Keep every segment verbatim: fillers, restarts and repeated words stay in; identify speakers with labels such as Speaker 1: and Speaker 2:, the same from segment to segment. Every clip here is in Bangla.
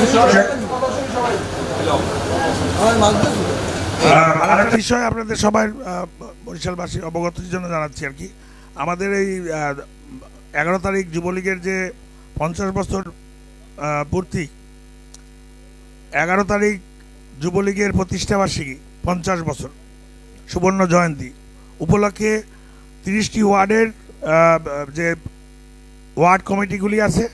Speaker 1: আরেকটা বিষয় আপনাদের সবাই বরিশালবাসী অবগতির জন্য জানাচ্ছি আর কি, আমাদের এই এগারো তারিখ যুবলীগের যে পঞ্চাশ বছর পূর্তি, এগারো তারিখ যুবলীগের প্রতিষ্ঠাবার্ষিকী পঞ্চাশ বছর সুবর্ণ জয়ন্তী উপলক্ষে তিরিশটি ওয়ার্ডের যে ওয়ার্ড কমিটিগুলি আছে,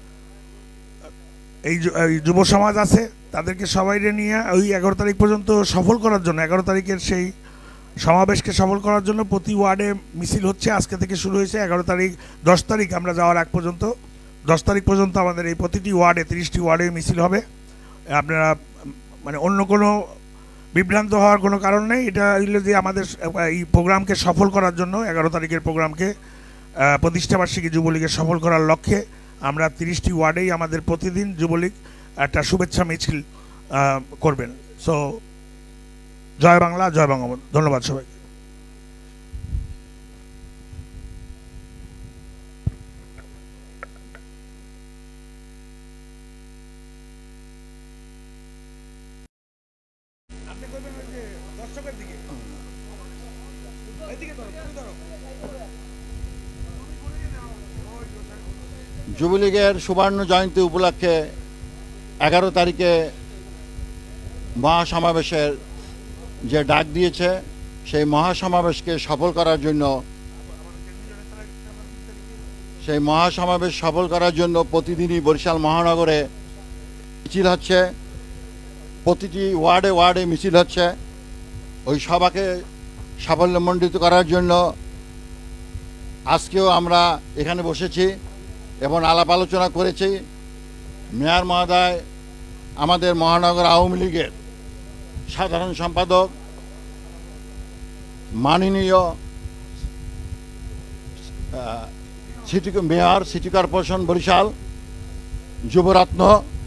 Speaker 1: এই যুব সমাজ আছে, তাদেরকে সবাইকে নিয়ে ওই এগারো তারিখ পর্যন্ত সফল করার জন্য, এগারো তারিখের সেই সমাবেশকে সফল করার জন্য প্রতি ওয়ার্ডে মিছিল হচ্ছে। আজকে থেকে শুরু হয়েছে, এগারো তারিখ দশ তারিখ আমরা যাওয়ার আগ পর্যন্ত দশ তারিখ পর্যন্ত আমাদের এই প্রতিটি ওয়ার্ডে তিরিশটি ওয়ার্ডে মিছিল হবে। আপনারা মানে অন্য কোনো বিভ্রান্ত হওয়ার কোনো কারণ নেই। এটা হইলে যে আমাদের এই প্রোগ্রামকে সফল করার জন্য, এগারো তারিখের প্রোগ্রামকে প্রতিষ্ঠাবার্ষিকী যুবলীগের সফল করার লক্ষ্যে আমরা তিরিশটি ওয়ার্ডেই আমাদের প্রতিদিন যুবলীগ একটা শুভেচ্ছা মিছিল করবেন। সো জয় বাংলা, জয় বঙ্গবন্ধু। ধন্যবাদ সবাই।
Speaker 2: যুবলীগের সুবর্ণ জয়ন্তী উপলক্ষে এগারো তারিখে মহাসমাবেশের যে ডাক দিয়েছে, সেই মহাসমাবেশকে সফল করার জন্য সেই মহাসমাবেশ সফল করার জন্য প্রতিদিনই বরিশাল মহানগরে মিছিল হচ্ছে, প্রতিটি ওয়ার্ডে ওয়ার্ডে মিছিল হচ্ছে। ওই সভাকে সাফল্যমণ্ডিত করার জন্য আজকেও আমরা এখানে বসেছি এবং আলাপ আলোচনা করেছি। মেয়র মহোদয়, আমাদের মহানগর আওয়ামী লীগের সাধারণ সম্পাদক, মাননীয় city mayor, city corporation Barishal যুবরত্ন,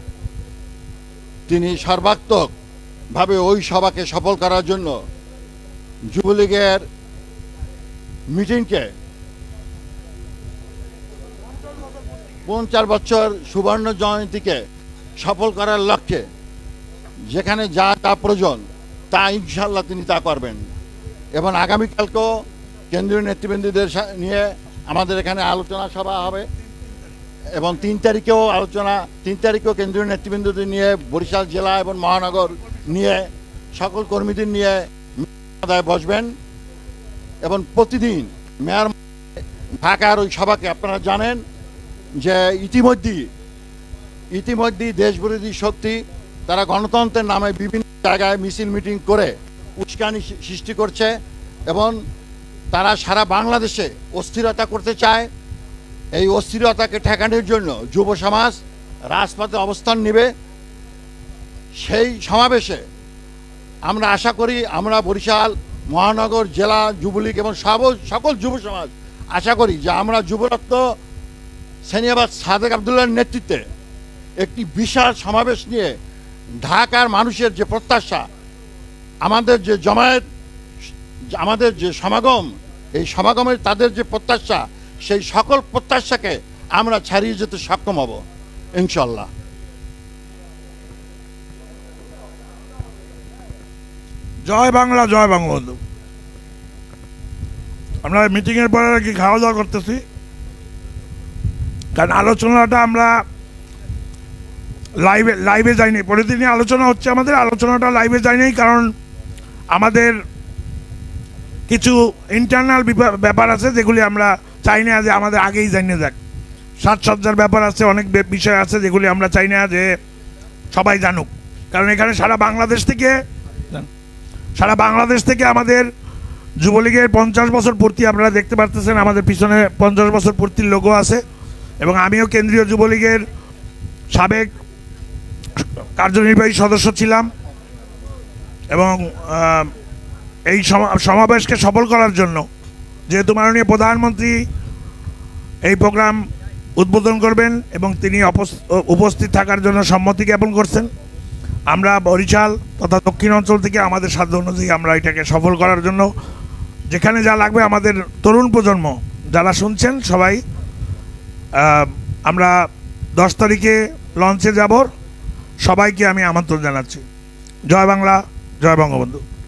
Speaker 2: তিনি সর্বাত্মকভাবে ওই সভাকে সফল করার জন্য যুবলীগের মিটিংকে পঞ্চাশ বছর সুবর্ণ জয়ন্তীকে সফল করার লক্ষ্যে যেখানে যা তা প্রয়োজন তা ইনশাল্লাহ তিনি তা করবেন। এবং আগামীকালকেও কেন্দ্রীয় নেতৃবৃন্দদের নিয়ে আমাদের এখানে আলোচনা সভা হবে এবং তিন তারিখেও আলোচনা তিন তারিখেও কেন্দ্রীয় নেতৃবৃন্দদের নিয়ে বরিশাল জেলা এবং মহানগর নিয়ে সকল কর্মীদের নিয়ে বসবেন। এবং প্রতিদিন মেয়র ঢাকার ওই সভাকে আপনারা জানেন যে ইতিমধ্যেই ইতিমধ্যেই দেশবিরোধী শক্তি তারা গণতন্ত্রের নামে বিভিন্ন জায়গায় মিছিল মিটিং করে উস্কানি সৃষ্টি করছে এবং তারা সারা বাংলাদেশে অস্থিরতা করতে চায়। এই অস্থিরতাকে ঠেকানোর জন্য যুব সমাজ রাজপথে অবস্থান নেবে। সেই সমাবেশে আমরা আশা করি আমরা বরিশাল মহানগর জেলা যুবলীগ এবং সকল যুব সমাজ আশা করি যে আমরা যুবরত্ন সেনিয়াবাদ সাদেক আবদুল্লাহর নেতৃত্বে একটি বিশাল সমাবেশ নিয়ে ঢাকার মানুষের যে প্রত্যাশা, আমাদের যে জমায়েত, আমাদের যে সমাগম, এই সমাগমের তাদের যে প্রত্যাশা, সেই সকল প্রত্যাশাকে আমরা ছাড়িয়ে যেতে সক্ষম হব ইনশাল্লাহ।
Speaker 1: জয় বাংলা, জয় বঙ্গবন্ধু। আমরা মিটিংয়ের পরে কি খাওয়া দাওয়া করতেছি, কারণ আলোচনাটা আমরা লাইভে লাইভে যাইনি। প্রতিদিনই আলোচনা হচ্ছে আমাদের, আলোচনাটা লাইভে যায়নি কারণ আমাদের কিছু ইন্টারনাল ব্যাপার আছে যেগুলি আমরা চাই না যে আমাদের আগেই জানিয়ে যাক। সাজসজ্জার ব্যাপার আছে, অনেক বিষয় আছে যেগুলি আমরা চাই না যে সবাই জানুক, কারণ এখানে সারা বাংলাদেশ থেকে সারা বাংলাদেশ থেকে আমাদের যুবলীগের পঞ্চাশ বছর পূর্তি আপনারা দেখতে পারতেছেন, আমাদের পিছনে পঞ্চাশ বছর পূর্তির লোগো আছে এবং আমিও কেন্দ্রীয় যুবলীগের সাবেক কার্যনির্বাহী সদস্য ছিলাম এবং এই সমাবেশকে সফল করার জন্য যেহেতু মাননীয় প্রধানমন্ত্রী এই প্রোগ্রাম উদ্বোধন করবেন এবং তিনি উপস্থিত থাকার জন্য সম্মতি জ্ঞাপন করছেন, আমরা বরিশাল তথা দক্ষিণ অঞ্চল থেকে আমাদের সাধ্য অনুযায়ী আমরা এটাকে সফল করার জন্য যেখানে যা লাগবে আমাদের তরুণ প্রজন্ম যারা শুনছেন সবাই আমরা দশ তারিখে লঞ্চে যাব, সবাইকে আমি আমন্ত্রণ জানাচ্ছি। জয় বাংলা, জয় বঙ্গবন্ধু।